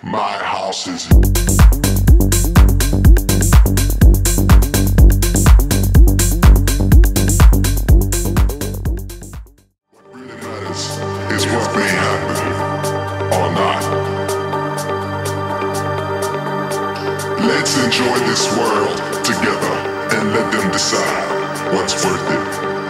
My house is. What really matters is what may happen or not. Let's enjoy this world together and let them decide what's worth it.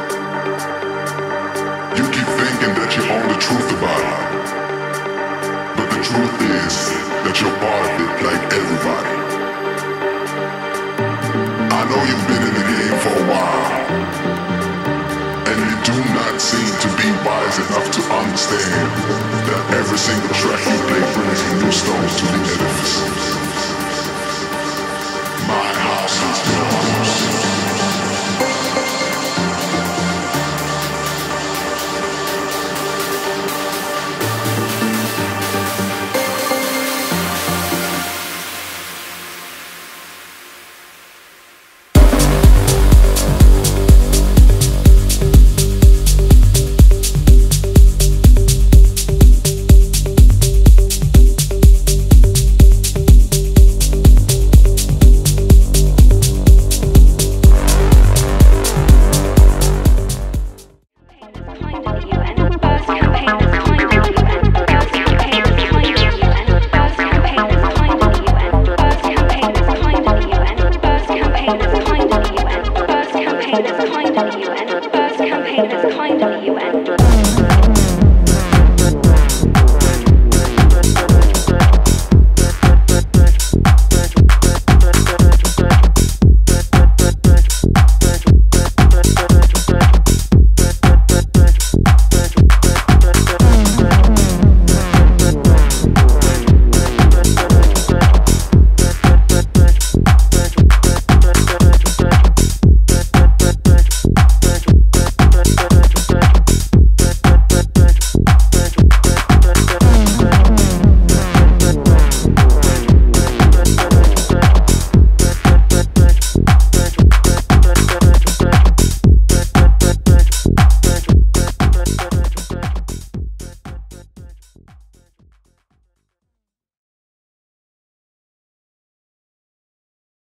You keep thinking that you own the truth about it, but the truth is that you're part of it like everybody. I know you've been in the game for a while, and you do not seem to be wise enough to understand that every single track you play brings new stones to the edifice. My house is yours. Campaign is kind of the UN.